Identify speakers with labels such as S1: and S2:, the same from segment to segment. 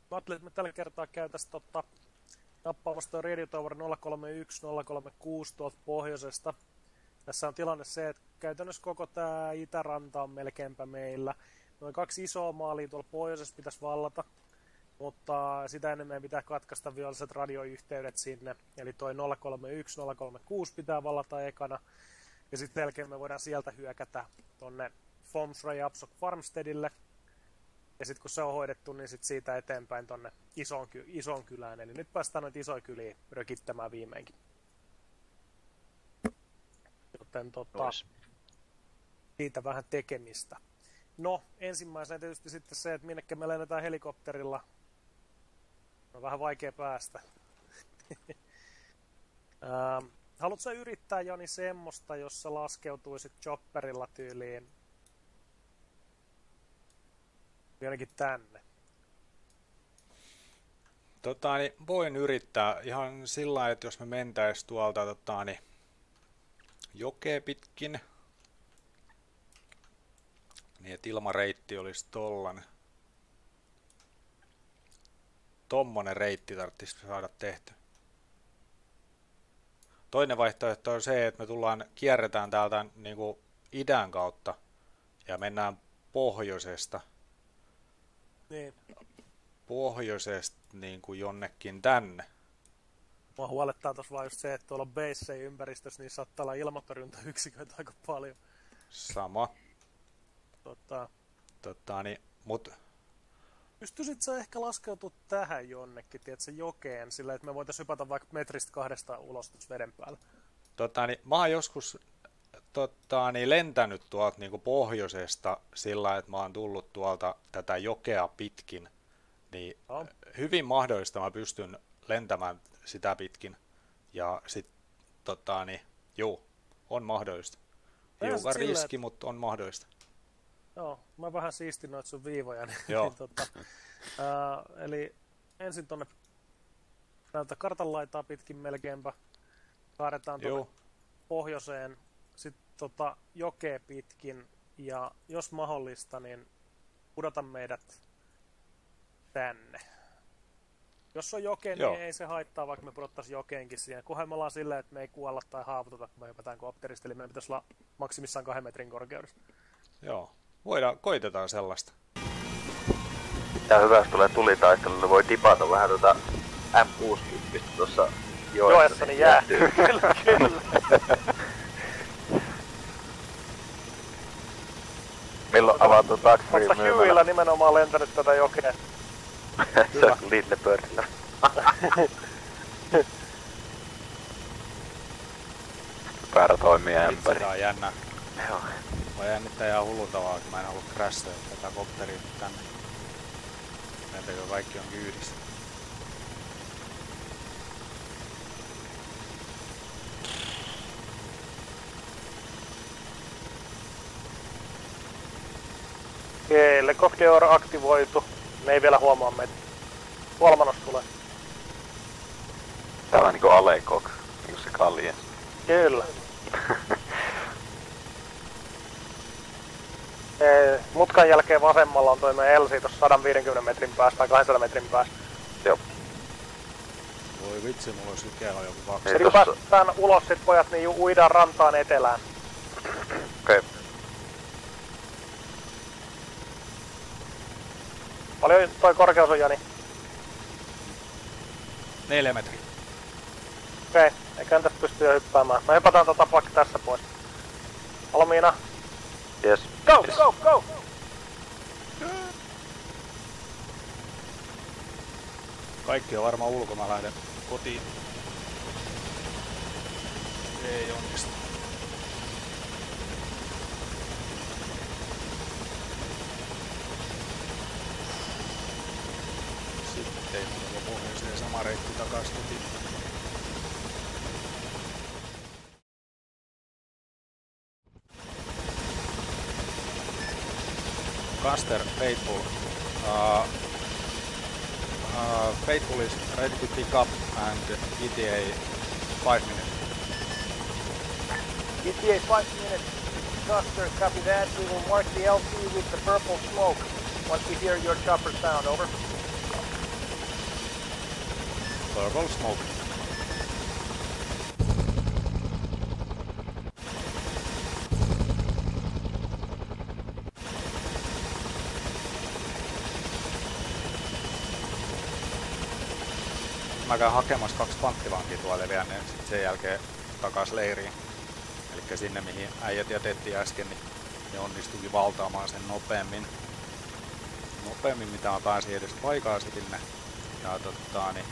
S1: Mä ajattelin, että me tällä kertaa käytäisiin nappaamassa tuo Radio Tower 031, 036 tuolta pohjoisesta. Tässä on tilanne se, että käytännössä koko tää itäranta on melkeinpä meillä. Noin 2 isoa maalia tuolla pohjoisessa pitäisi vallata, mutta sitä ennen meidän pitää katkaista viholliset radioyhteydet sinne. Eli toi 031, 036 pitää vallata ekana. Ja sitten selkeä me voidaan sieltä hyökätä tonne Fomsra Apsok Farmsteadille. Ja sitten kun se on hoidettu, niin sit siitä eteenpäin tonne isoon kylään. Eli nyt päästään noita isoja kyliä rökittämään viimeinkin. Joten siitä vähän tekemistä. No, ensimmäisenä tietysti sitten se, että minnekä me lennetään helikopterilla. On vähän vaikea päästä. Haluatko sä yrittää, Jani, semmoista, jos sä laskeutuisit chopperilla tyyliin jonnekin tänne?
S2: Niin voin yrittää ihan sillä lailla, että jos me mentäis tuolta jokea pitkin, niin että ilmareitti olisi tollanen. Tommonen reitti tarvitsisi saada tehty. Toinen vaihtoehto on se, että me kierretään täältä niinku idän kautta ja mennään pohjoisesta.
S1: Niin.
S2: Pohjoisesta niinku jonnekin tänne.
S1: Mua huolettaa tossa vaan just se, että tuolla on baseja ympäristössä, niin saattaa olla ilmatorjuntayksiköitä aika paljon.
S2: Sama. Mut
S1: pystyisit sä ehkä laskeutua tähän jonnekin, tiedätkö, jokeen, sillä että me voitaisiin hypätä vaikka 1-2 metristä ulos tuossa veden päällä?
S2: Mä oon joskus lentänyt tuolta niinku pohjoisesta sillä, että mä oon tullut tuolta tätä jokea pitkin, niin hyvin mahdollista mä pystyn lentämään sitä pitkin. Ja sit on mahdollista. Hiukan riski, mutta on mahdollista.
S1: Joo, mä vähän siistin noita sun viivoja. Niin, eli ensin tonne näiltä kartanlaitaa pitkin melkeinpä kaadetaan tuonne pohjoiseen, sitten jokea pitkin, ja jos mahdollista, niin pudota meidät tänne. Jos on jokeen, niin ei se haittaa, vaikka me pudottaisiin jokeenkin siihen. Kunhan me ollaan silleen, että me ei kuolla tai haavoituta, kun me hypätään kopterista, eli meidän pitäisi olla maksimissaan 2 metrin korkeudessa.
S2: Joo. Koitetaan sellaista.
S3: Tää hyvä, jos tulee tulitaistelulle, voi tipata vähän M60 tuossa
S1: joessa, niin jäähtyy. Kyllä.
S3: Milloin avautuu taksfree
S1: myymälä? Mutta Hueyllä nimenomaan lentänyt tätä jokea.
S3: Se on Lidl-pörssillä. Väärä toimii ämpäri.
S2: Sitä on jännä.
S3: Joo.
S2: Mä jännittää ihan hullutavaa, kun mä en halua crashata tätä kopteria tänne. Mentäkö kaikki on kyydissä.
S1: Okei, Le Coq d'Or aktivoitu. Me ei vielä huomaa meitä. Kuolmanos tulee.
S3: Täällä on niinku Alekok, niinku se kalje.
S1: Kyllä. Mutkan jälkeen vasemmalla on toi meidän Elsi tossa 150 metrin päästä tai 200 metrin päästä.
S3: Joo.
S2: Voi vitsi, mulla olisi ikellä joku 2.
S1: Eli kun päästään ulos sit pojat, niin uidaan rantaan etelään.
S3: Okei.
S1: Paljon toi korkeus on, Jani?
S2: 4 metriä.
S1: Okei, eiköhän tästä pysty jo hyppäämään. Me hypätään vaikka tässä pois. Valmiina?
S3: Yes.
S1: Go, go, go!
S2: Kaikki on varmaan ulkona, lähden kotiin. Ei onnistu. Sitten ei mulla pohjoiseen sama reitti takas kotiin. Caster, Faithful. Faithful is ready to pick up and ETA 5 minutes.
S1: ETA 5 minutes. Caster, copy that. We will mark the LT with the purple smoke once we hear your chopper sound. Over.
S2: Purple smoke. Mä käyn hakemassa 2 panttivankia tuolle vielä, niin sit sen jälkeen takas leiriin. Elikkä sinne mihin äijät jätettiin äsken, niin ne onnistuikin valtaamaan sen nopeammin. Nopeammin mitä mä pääsin edes paikalla sinne. Ja niin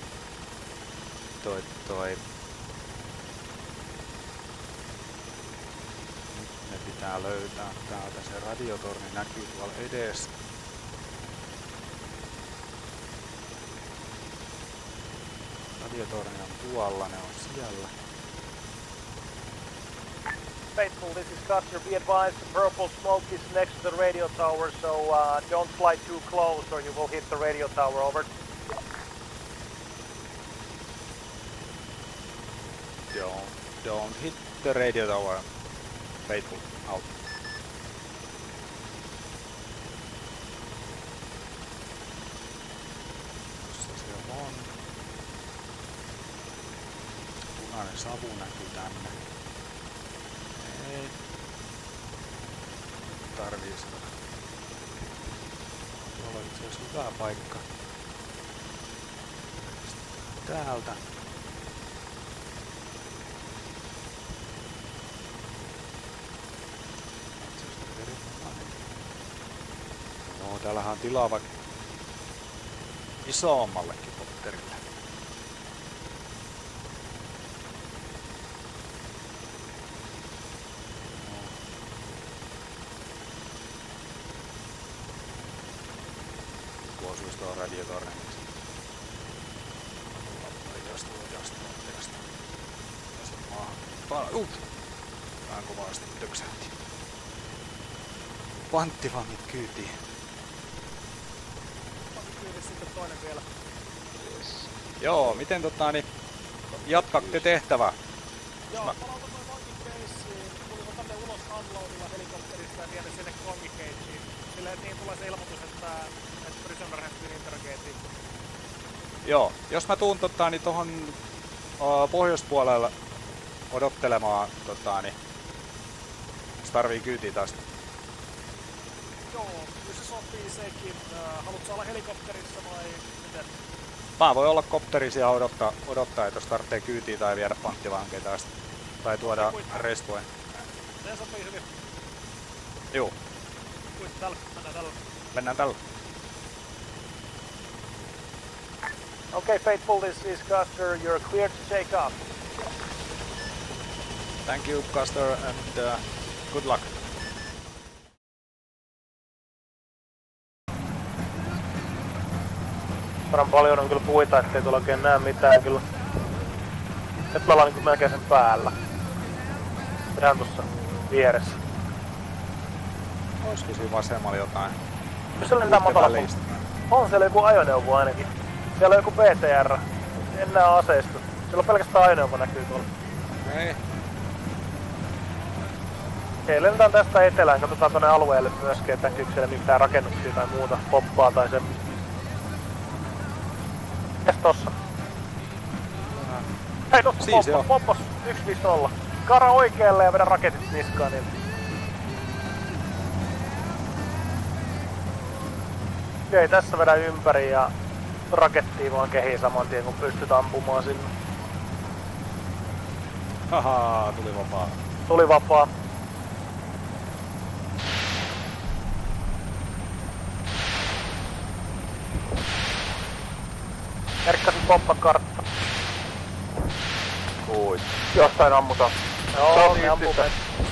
S2: nyt ne pitää löytää täältä, se radiotorni näkyy tuolla edessä. Radiotorni on tuolla, ne on siellä.
S4: Faithful, this is Custer. Be advised, the purple smoke is next to the radio tower, so don't fly too close or you will hit the radio tower. Over.
S2: Don't hit the radio tower. Faithful, out. Jossa se on? Punainen savu näkyy tänne. Ei. Nyt tarvii saada. Tuolla on itse asiassa hyvä paikka. Täältä. No, täällähän on tilaa vaikka isommallekin kopterille. Kun osuisi tuohon radiotorniin. Ojasta. Ja sit maahan. Vähän kovasti töksähti. Panttivangit kyytiin.
S1: Kyydissä sitten toinen vielä.
S2: Yes. Joo, miten niin jatkatte tehtävää?
S1: Joo, palautan noin vankikeissiin. Tulivat tänne ulos unloadilla helikopterista ja viedä sinne kongikeissiin. Silleen, että niin tulee se ilmoitus, että prisoner has been interrogated.
S2: Joo, jos mä tuun niin tohon pohjoispuolella odottelemaan niin se tarvii kyytiä taas.
S1: Joo, kyllä se sopii sekin. Haluatko olla helikopterissa vai miten?
S2: Mä voin olla kopterissa ja odottaa, että jos tarvitsee kyytiä tai viedä panttivankeja taas. Tai tuoda respoja.
S1: Se sopii hyvin.
S2: Juu.
S1: Kuit tällä,
S2: Mennään tällä.
S4: Okay, Faithful, this is Custer. You're cleared to take off.
S2: Thank you, Custer, and good luck.
S4: Varmaan paljon on kyllä puita, ettei tuolla oikein näe mitään kyllä. Nyt me ollaan niinku melkein sen päällä. Ihan tuossa vieressä.
S2: Olisiko siinä vasemmalla jotain?
S4: Jos siellä lentää matalalla. On siellä joku ajoneuvo ainakin. Siellä on joku PTR. En näe aseistu. Siellä on pelkästään ajoneuvo näkyy tuolla.
S2: Ei.
S4: Okei, lennetään tästä etelään. Katsotaan tonne alueelle myöskin, että näkyykö siellä mitään rakennuksia tai muuta poppaa tai semmoista. Mitäs tossa? Hei, tossa
S2: Siis
S4: poppas 1-0. Kara oikealle ja vedä raketit niskaan niin. Okei, tässä vedä ympäri ja rakettiin vaan kehiin saman tien kun pystyt ampumaan sinne.
S2: Haha, tuli vapaa.
S4: Tuli vapaa. Merkkasin poppakartta.
S3: Ui. Jostain ammutaan.
S4: Joo, me ampumme.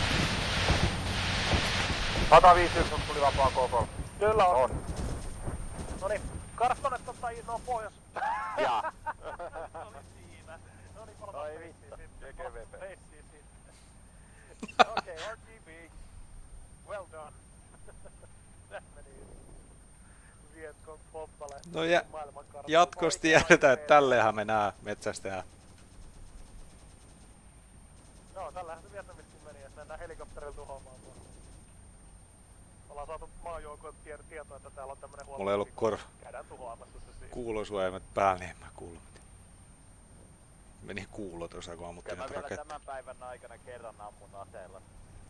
S3: 151 tuli vapaa koko.
S4: Kyllä on.
S3: On.
S4: Noniin, karttonne no pohjois.
S3: Jaa.
S4: Noniin siinä. Noniin, palataan
S3: Ai
S4: feissiin
S3: vittu,
S4: sinne.
S3: GGVP.
S4: Feissiin sinne. Okei, RGB. Well done. Tää meni Vietcong poppalle.
S2: No jatkossa tiedetään, että tälleenhän me nää metsästään.
S4: Joo, tällähän se Vietnamiskin meni, että mennään helikopterilla tuhoamaan tuolla. Ollaan saatu maajoukkoilta tietoa, että täällä on tämmönen
S2: Mulla ei ollut
S4: Käydään tuhoamassa se siinä.
S2: kuulosuojamet päällä, niin en mä kuulu mitään. Meni kuulo tuossa, kun ammuttiin
S3: Kyllä mä
S2: näitä
S3: vielä
S2: raketteja.
S3: tämän päivän aikana kerran ammun aseella.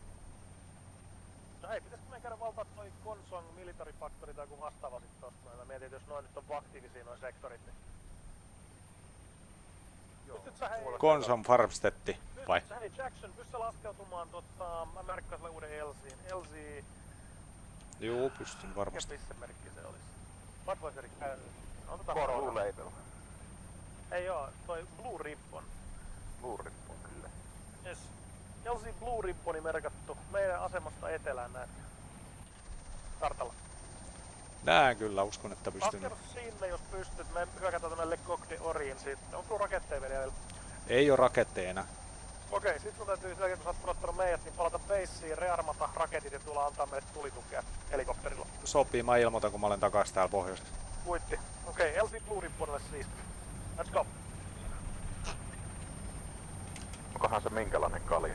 S4: No hei, pitäisikö meidän käydä valtaa toi Konsong Military Factory tai joku vastaava sit tosta? Mä mietin, että jos noin nyt on aktiivisia noin sektorit, niin... Pystyt sä hei...
S2: Konsom Farmstetti, vai?
S4: Pystyt sä hei Jackson, pystyt sä laskeutumaan mä merkkaan sille uuden LC:n. LC...
S2: Juu, pystyn varmasti.
S4: Mikä merkki se olis? Budweiser on
S3: Blue Label.
S4: Ei oo, toi Blue Ribbon.
S3: Blue Ribbon kyllä.
S4: Yes. LC Blue Ribboni merkattu meidän asemasta etelään näet. Kartalla.
S2: Näen kyllä, uskon, että pystyn.
S4: Laskeudu sinne jos pystyt, me hyökätään tonne Le Coq d'Orien sitten. Onko sulla raketteja vielä?
S2: Ei oo raketteja enää.
S4: Okei, sit sun täytyy sen jälkeen kun sä oot pudottanut meidät, niin palata baseen, rearmata raketit ja tulla antaa meille tulitukea helikopterilla.
S2: Sopii, mä ilmoitan, kun mä olen takas täällä pohjoisessa.
S4: Kuitti. Okei, LC Blue Ribbonille siis. Let's go.
S3: Onkohan se minkälainen kalja?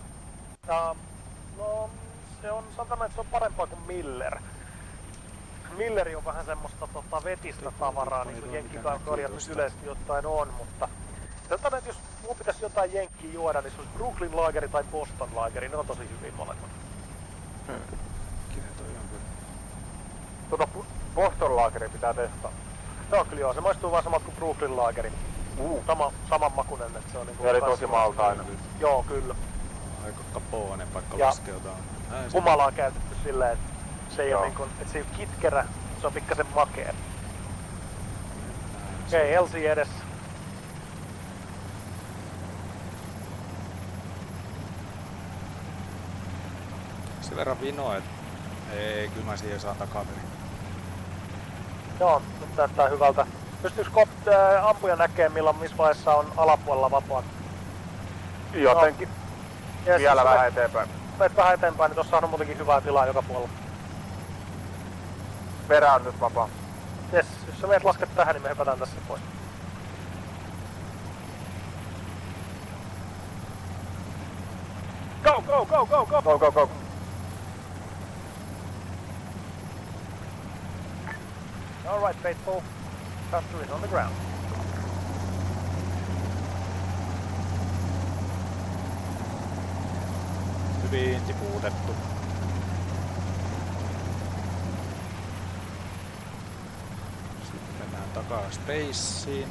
S4: No, se on, sanotaan, että se on parempaa kuin Miller. Milleri on vähän semmoista vetistä tavaraa, niin kuin jenkkikalkoilijat nyt yleisesti jotain on, mutta... Sanotaan, että jos mun pitäisi jotain jenkkiä juoda, niin se olisi Brooklyn Lageri tai Boston Lageri, ne on tosi hyviä molemmat.
S2: Kine toi on kyllä.
S3: Boston Lageri pitää testaa.
S4: Joo, kyllä joo, se maistuu vaan samat kuin Brooklyn Lageri. Saman makunen, että se on niinku...
S3: Eli tosi maltainen.
S4: Joo, kyllä.
S2: Aika kapoonen paikka
S4: Ja
S2: laskeutaa.
S4: Humalaa on käytetty silleen, että se ei oo niinku, että se ei oo kitkerä, se on pikkasen makea. Okei, LC edessä.
S2: Sen verran vino, et... Ei, kyllä mä siihen saan takaperin.
S4: Joo, nyt näyttää hyvältä. Pystyykö ampuja näkee missä vaiheessa on alapuolella vapaat?
S3: Jotenkin.
S4: No.
S3: Vielä vähän eteenpäin.
S4: Meet vähän eteenpäin, niin tossa on muutenkin hyvää tilaa joka puolella.
S3: Perä on nyt vapaa.
S4: Jes, jos sä meet lasket tähän, niin me hypätään tässä pois. Go, go, go, go, go!
S3: Go, go, go.
S4: Alright, faithful. Custer is on the ground.
S2: Hyvin tipuutettu. Sitten mennään takas spaceen.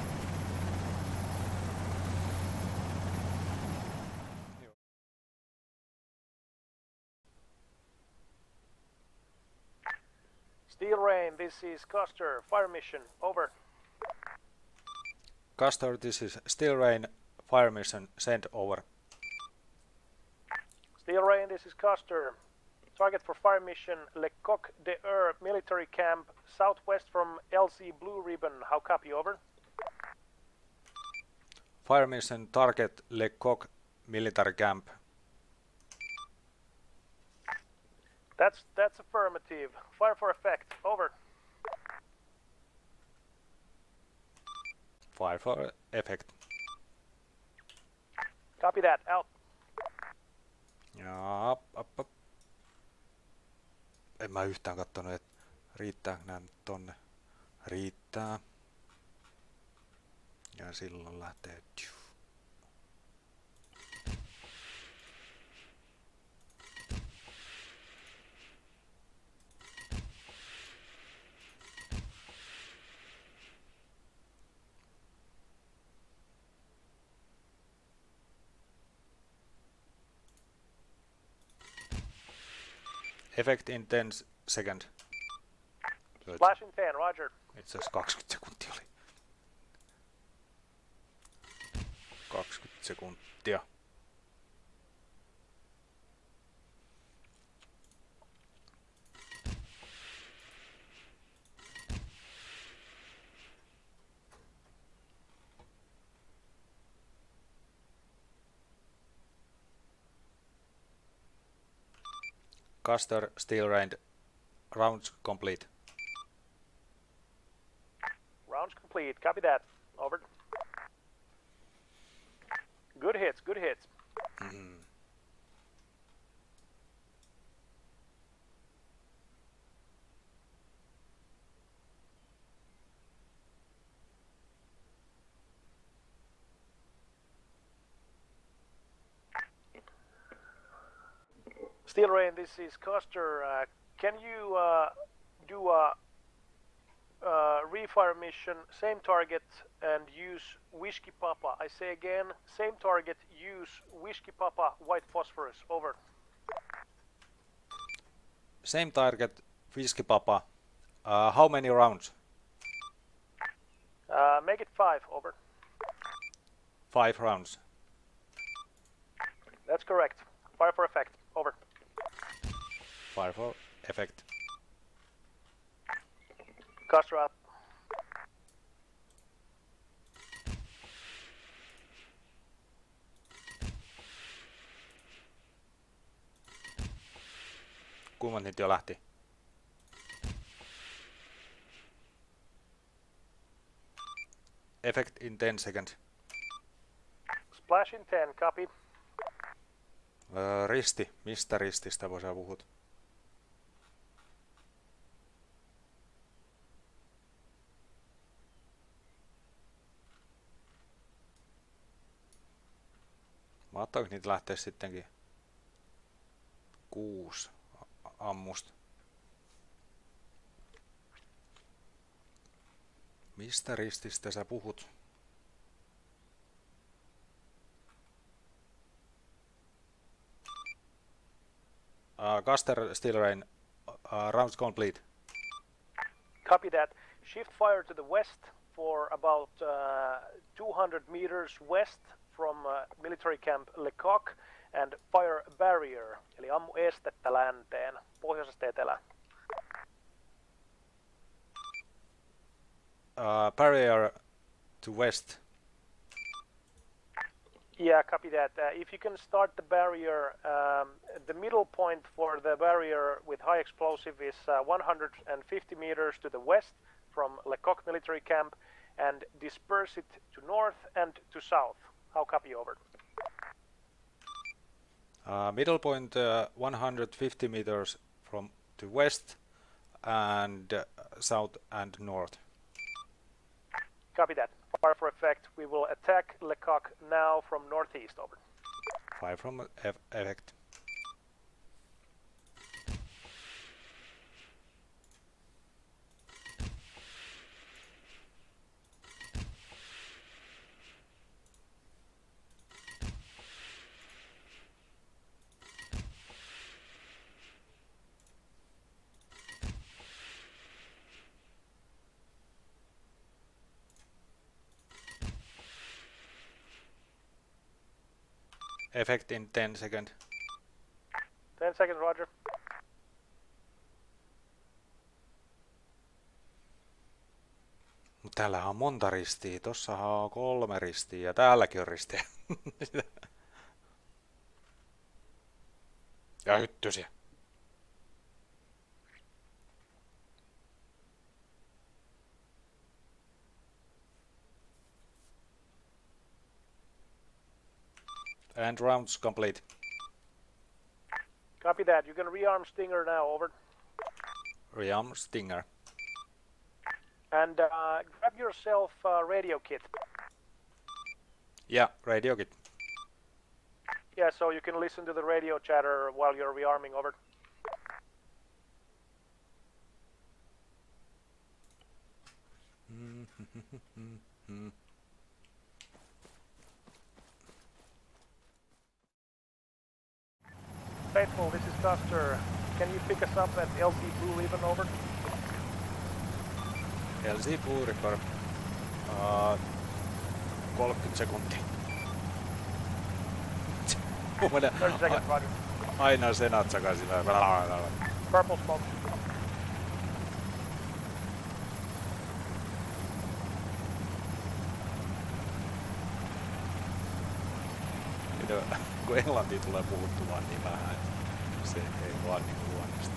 S4: Steel Rain, this is Custer. Fire mission, over.
S2: Castor, this is Steel Rain. Fire mission, send over.
S4: Steel Rain, this is Custer. Target for fire mission, Le Coq d'Or military camp, southwest from LC Blue Ribbon. How copy, over?
S2: Fire mission, target Le Coq military camp.
S4: That's affirmative. Fire for effect, over.
S2: Fire for effect.
S4: Copy that, out.
S2: Ja, op. En mä yhtään kattonut, että riittääkö nää nyt tonne. Riittää. Ja silloin lähtee. Effect in 10 second.
S4: Flash in 10, roger.
S2: Itse asiassa 20 sekuntia oli. 20 sekuntia. Custer, Steel Rain, rounds complete.
S4: Rounds complete, copy that, over. Good hits, good hits. Steel Rain, this is Custer. Can you do a refire mission, same target, and use Whiskey Papa? I say again, same target, use Whiskey Papa, white phosphorus. Over.
S2: Same target, Whiskey Papa. How many rounds?
S4: Make it 5. Over.
S2: 5 rounds.
S4: That's correct. Fire for effect. Over.
S2: Fire for effect.
S4: Custer up.
S2: Kummat nyt jo lähti? Effect in 10 seconds.
S4: Splash in 10. Copy.
S2: Risti. Mistä rististä voi sä puhut? Mahtaako niitä lähteä sittenkin 6 ammusta? Mistä rististä sä puhut? Custer, Steel Rain, rounds complete.
S4: Copy that. Shift fire to the west for about 200 meters west from military camp Lecoq and fire barrier, eli ammu estettä länteen, pohjoisesta etelään.
S2: Barrier to west.
S4: Yeah, copy that. If you can start the barrier, the middle point for the barrier with high explosive is 150 meters to the west from Lecoq military camp, and disperse it to north and to south. How copy? Over.
S2: Middle point 150 meters from to west and south and north.
S4: Copy that. Fire for effect. We will attack Lecoq now from northeast. Over.
S2: Fire from effect. Effect in 10 seconds.
S4: 10 seconds, Roger.
S2: Täällähän on monta ristiä. Tossahan on 3 ristiä ja täälläkin on ristiä. Ja hyttysiä. And rounds complete.
S4: Copy that. You can rearm Stinger now. Over.
S2: Rearm Stinger.
S4: And grab yourself a radio kit.
S2: Yeah, radio kit.
S4: Yeah, so you can listen to the radio chatter while you're rearming. Over. Faithful, this is Custer. Can you pick us up at LC Blue Ribbon? Over.
S2: LC Blue Ribbon. 30 sekuntia.
S4: 30 seconds, Roger.
S2: Aina senat sakaisin.
S4: Purple smoke.
S2: Kun englantia tulee puhuttua niin vähän, se ei vaan niin luonnosta.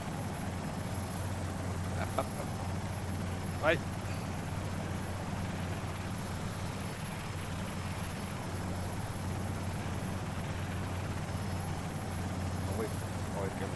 S2: Ai. oikein.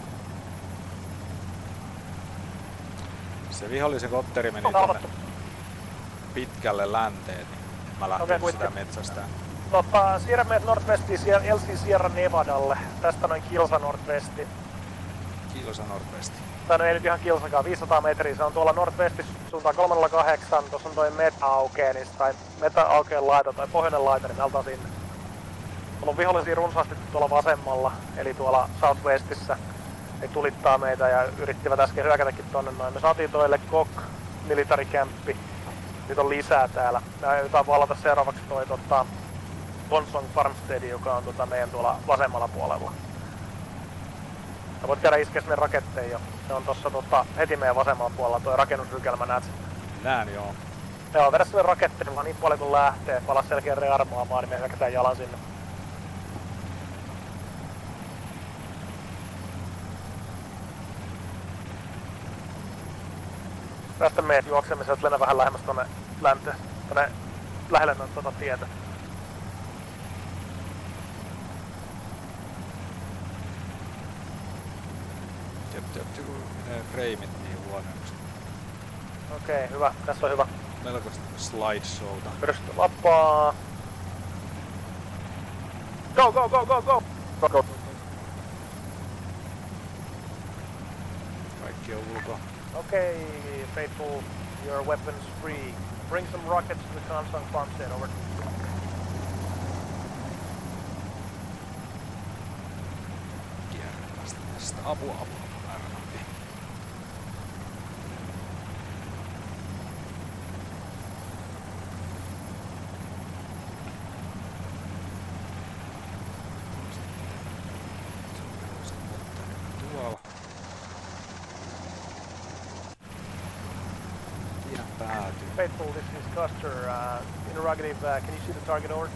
S2: Se vihollisen kopteri meni tonne pitkälle länteen, niin mä lähtin sitä metsästä.
S4: Siirrä meidät Northwestiin LC Sierra Nevadalle. Tästä noin kilsa Northwesti.
S2: Kilsa Northwesti.
S4: Tai no ei nyt ihan kilsakaan, 500 metriä. Se on tuolla Northwestin suuntaan 308. Tuossa on toi Meta-Aukeenis tai Meta-Aukeen laita tai pohjoinen laita, niin me oltaan sinne. Mulla on vihollisia runsaasti tuolla vasemmalla, eli tuolla Southwestissä. Ne tulittaa meitä ja yrittivät äsken hyökätäkin tonne noin. Me saatiin toille Kok Military Campi. Nyt on lisää täällä. Me aiotaan valata seuraavaksi toi Bonsong Farmstead, joka on meidän tuolla vasemmalla puolella. Sä voit käydä iskeä sinne raketteen jo. Se on tossa heti meidän vasemmalla puolella toi rakennusrykelmä, näet sen?
S2: Näen joo.
S4: Joo, vedä sille rakettiin vaan niin paljon kun lähtee. Palaa selkeä rearmoamaan, niin me hyökätään jalan sinne. Tästä meet juoksemiselta lennä vähän lähemmäs tonne länteen. Tonne lähelle noita tietä.
S2: Freimit niin huonoiksi.
S4: Okei, hyvä. Tässä on hyvä.
S2: Melkoista slideshowta.
S4: Pyrstö vapaa. Go, go, go, go, go! Go, go.
S2: Kaikki on ulko.
S4: Okay, Faithful, your weapons free. Bring some rockets to the Kansang farmstead, over.
S2: Kierrätästä tästä. Apua. Arnampi. Tuolla. Ihan päätyy.
S4: Faithful, this is Custer. Interrogative, can you see the target, over?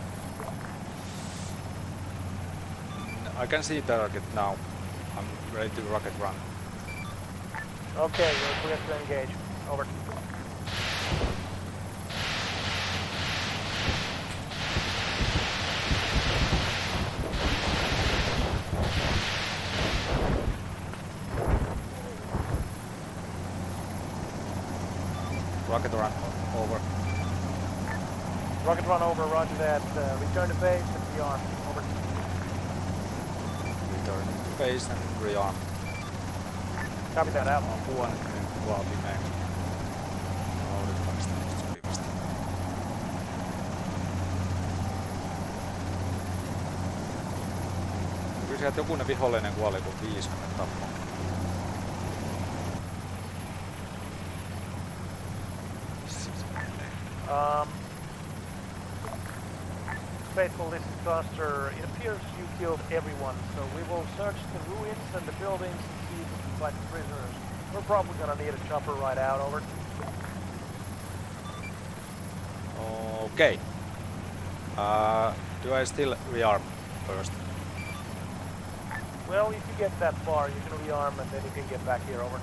S2: I can see target now. I'm ready to rocket run.
S4: Okay, you're clear to engage. Over.
S2: Rocket run over.
S4: Rocket run over, roger that. Return to base and rearm. Over.
S2: Return to base and rearm.
S4: Copy that out.
S2: Huone kuvaa pimeäksi. Aurinkoista sopivasti. Kyllä sieltä jokunen vihollinen kuoli, kun 50 tappaa.
S4: Faithful, this is Custer. It appears you killed everyone, so we will search the ruins and the buildings and see if we can find the prisoners. We're probably gonna need a chopper right out, over.
S2: Okay. Do I still rearm first?
S4: Well, if you get that far, you can rearm and then you can get back here, over.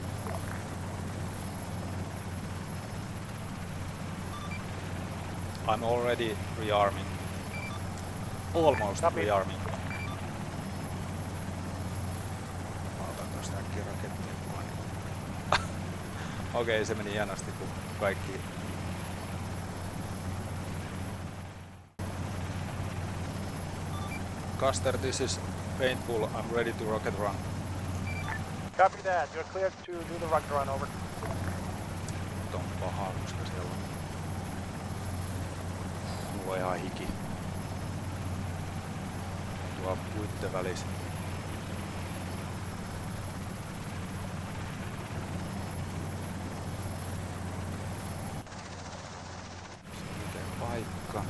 S2: I'm already rearming. Almost rearming. Mä otan tosta äkkiä rakettia mukaan. Okei, se meni hienosti kun kaikki... Custer, this is painful. I'm ready to rocket run.
S4: Copy that. You're cleared to do the rocket run, over.
S2: Nyt on pahaa, koska siellä on... Mulla on ihan hiki. Tuo puitten välissä. Se on miten paikka.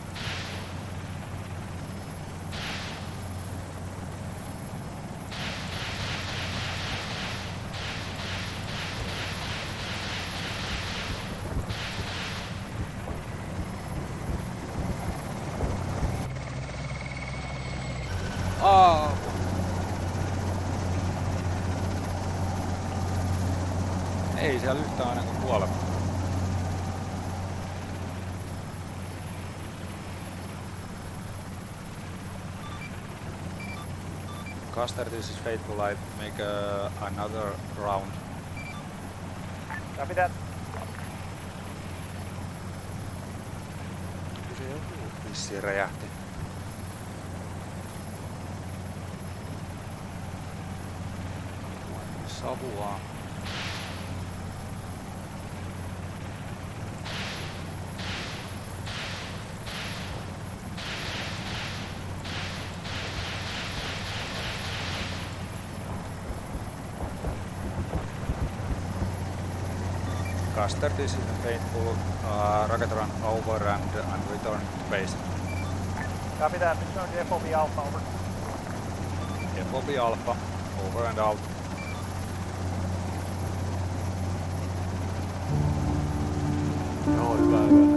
S2: Ei siellä yhtään aina kuin kuolema. Custer, this is Faithful. I make another round.
S4: Copy that.
S2: Se joku vissiin räjähti. Savua. Custer, this is Faithful. Rocket run over and return to base.
S4: Copy that. Return to FOB Alpha, over.
S2: FOB Alpha, over and out.
S1: Joo, hyvä.